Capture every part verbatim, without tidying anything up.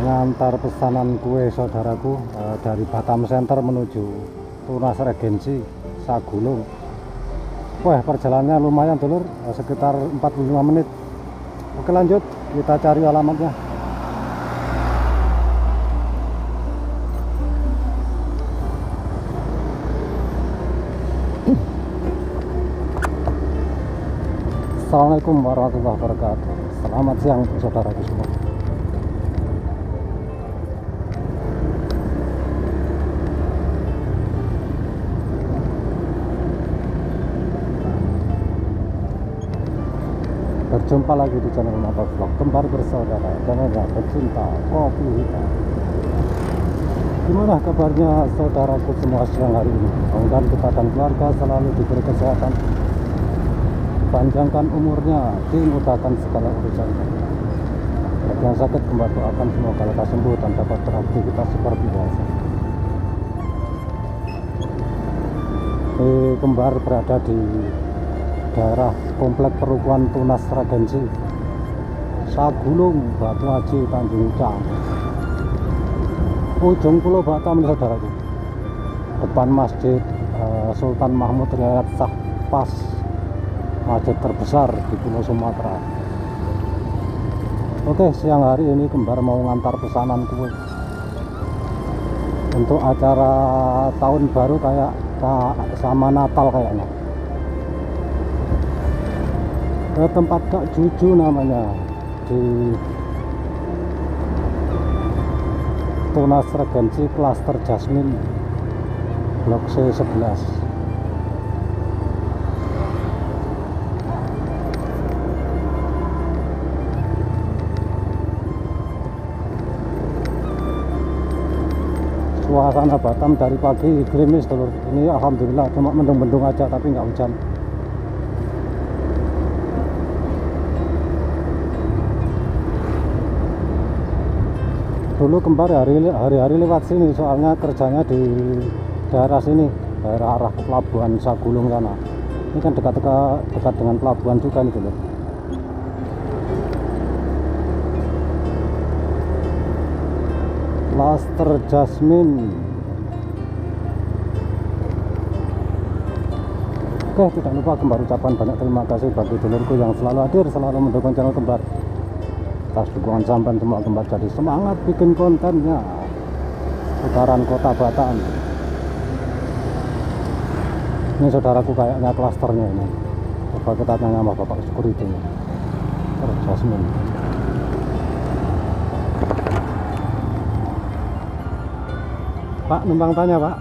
ngantar pesanan kue saudaraku eh, dari Batam Center menuju Tunas Regensi Sagulung. Wah, perjalanannya lumayan dulur, eh, sekitar empat puluh lima menit. Oke, lanjut kita cari alamatnya. Assalamualaikum warahmatullahi wabarakatuh. Selamat siang saudaraku semua. Berjumpa lagi di channel Motovlog Kembar Bersaudara, channelnya pecinta kopi hitam. Gimana kabarnya saudaraku semua siang hari ini? Mudah-mudahan kita dan keluarga selalu diberi kesehatan, panjangkan umurnya, dimudahkan segala urusan. Bagi yang sakit, Kembar doakan semoga lekas sembuh dan dapat beraktivitas seperti biasa. Eh, Kembar berada di daerah Komplek Perumahan Tunas Regensi Sagulung, Batu Haji, Tanjung Cang, ujung Pulau Batam, saudaraku. Depan Masjid uh, Sultan Mahmud Riyad Shah Pas, masjid terbesar di Pulau Sumatera. Oke, siang hari ini Kembar mau ngantar pesanan kue untuk acara tahun baru kayak sama Natal kayaknya, ke tempat Kak Juju namanya, di Tunas Regensi Klaster Jasmine Blok C sebelas. Suasana Batam dari pagi gerimis dulur. Ini alhamdulillah cuma mendung-mendung aja tapi nggak hujan. Dulu Kembar hari-hari lewat sini, soalnya kerjanya di daerah sini, daerah arah pelabuhan Sagulung sana. Ini kan dekat-dekat dekat dengan pelabuhan juga nih dulu. Klaster Jasmine. Oke, tidak lupa Kembar ucapan banyak terima kasih bagi dulurku yang selalu hadir, selalu mendukung channel Kembar. Atas dukungan sampai semua Kembar jadi semangat bikin kontennya. Putaran kota Batam. Ini saudaraku kayaknya klasternya ini. Coba kita tanya sama bapak security nya. Terus Jasmine. Pak, numpang tanya Pak.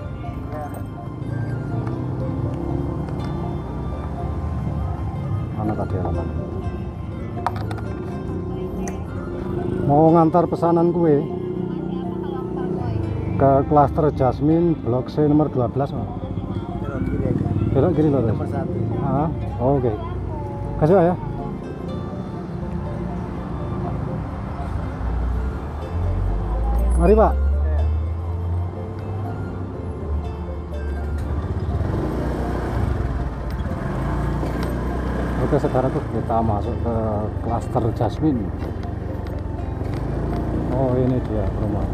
Mana tadi alamat? Mau ngantar pesanan kue ke Klaster Jasmine Blok C nomor dua belas. Oh. Belok kiri aja. Belok kiri loh. Nomor satu. Ah, oh, oke. Okay. Kasih Pak ya. Mari Pak. Oke saudaraku, kita masuk ke Klaster Jasmine. Oh, ini dia rumah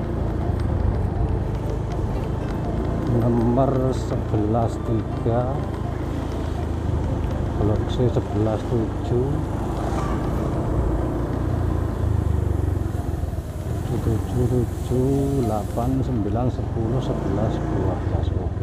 nomor sebelas tiga Blok C sebelas tujuh tujuh tujuh delapan sembilan sepuluh sebelas dua belas. Oke.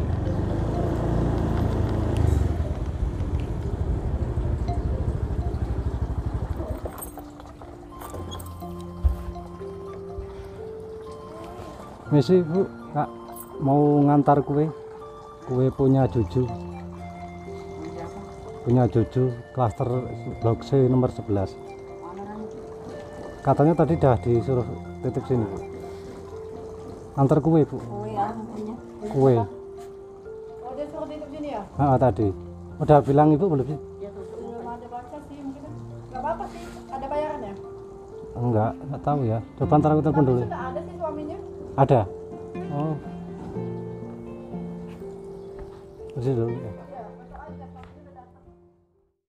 Misi Bu, Kak, mau ngantar kue kue punya Juju, punya Juju Klaster Blok C nomor sebelas. Katanya tadi dah disuruh titip sini Bu, antar kue Bu. Kue ya namanya. Kue. Oh, dia suruh titip sini ya? Ah, tadi udah bilang Ibu belum sih? Belum ada baca sih, mungkin nggak apa-apa sih, ada bayarannya? Enggak, enggak tahu ya. Coba ntar aku telepon dulu. Sudah ada sih suaminya. Ada. Oh. Terus dulu ya.